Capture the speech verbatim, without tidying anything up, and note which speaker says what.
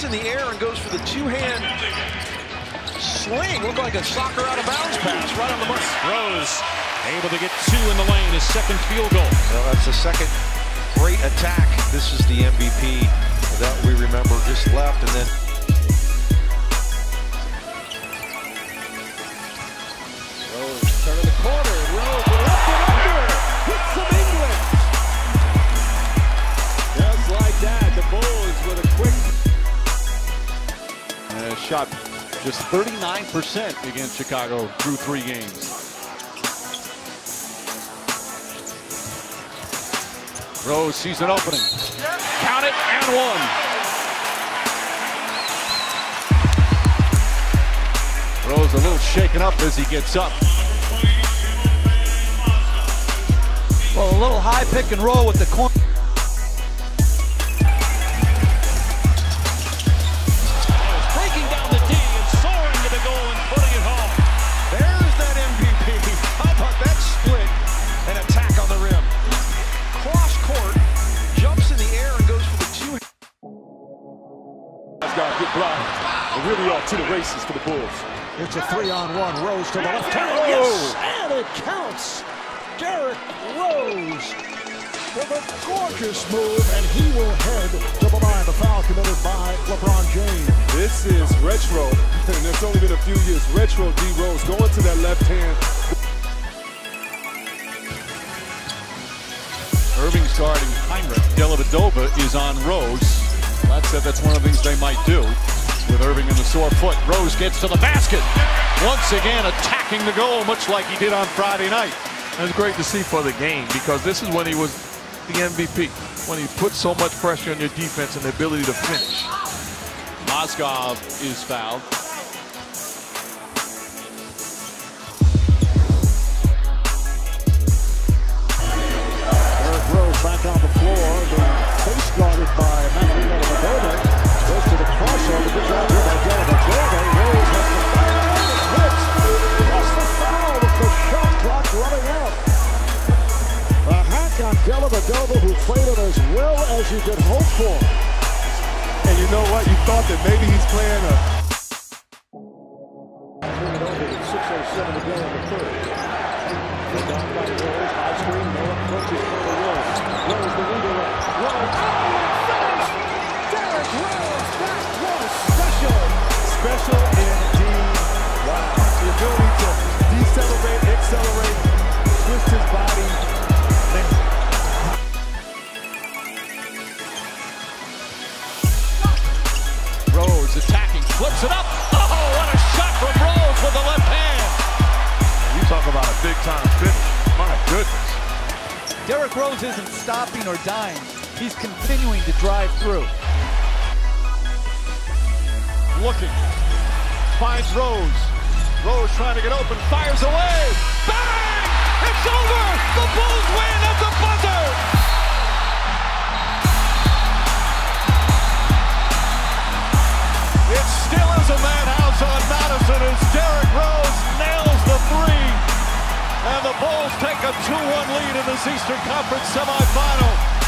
Speaker 1: jumps in the air and goes for the two-hand swing. Looked like a soccer out of bounds pass right on the money.
Speaker 2: Rose able to get two in the lane, his second field goal.
Speaker 1: Well, that's the second great attack. This is the M V P that we remember just left, and then Rose turning the corner. Rose left and under. Hits some England.
Speaker 3: Just like that, the Bulls with a quick
Speaker 2: uh, shot just thirty-nine percent against Chicago through three games. Rose sees an opening. Count it and one. Rose a little shaken up as he gets up.
Speaker 4: Well, a little high pick and roll with the corner.
Speaker 2: Breaking down the D and soaring to the goal and putting it home.
Speaker 1: There's that M V P. How about that split and attack on the rim? Cross court, jumps in the air and goes for the two.
Speaker 3: That's got a good block. They really are to the races for the Bulls.
Speaker 4: It's a three-on-one. Rose to the left hand.
Speaker 3: Oh.
Speaker 4: Yes, and it counts. Derrick Rose with a gorgeous move, and he will head to the line. The foul committed by LeBron James.
Speaker 3: This is retro, and it's only been a few years. Retro D Rose going to that left hand.
Speaker 2: Irving starting Heinrich. Dellavedova is on Rose. That said, that's one of the things they might do with Irving in the sore foot. Rose gets to the basket. Once again attacking the goal, much like he did on Friday night.
Speaker 5: It was great to see for the game, because this is when he was the M V P, when he put so much pressure on your defense and the ability to finish.
Speaker 2: Mozgov is fouled.
Speaker 4: Derrick Rose back on the floor, being face guarded by Matthew Dellavedova. Goes to the crossover. Good job here by Dellavedova. Rose has the fire and hits. That's the foul with the shot clock running out. A hack on Dellavedova, who played it as well as you could hope for.
Speaker 3: And you know what? You thought that maybe he's playing a...
Speaker 4: Turn it over with six oh seven to go in the third. They're down by Rose. High screen. No approaches for the Rose. Rose the redirect. Rose. Oh, finish! Derrick Rose. That was special.
Speaker 3: Special indeed. Wow. The ability to decelerate, accelerate, twist his body. Man.
Speaker 2: Rose attacking, flips it up. Oh, what a shot from Rose with the left hand.
Speaker 5: You talk about a big-time finish. My goodness.
Speaker 4: Derrick Rose isn't stopping or dying. He's continuing to drive through.
Speaker 2: Looking, finds Rose. Rose trying to get open, fires away. Bang! It's over! The Bulls win at the buzzer! It still is a madhouse on Madison as Derrick Rose nails the three. And the Bulls take a two one lead in this Eastern Conference semifinal.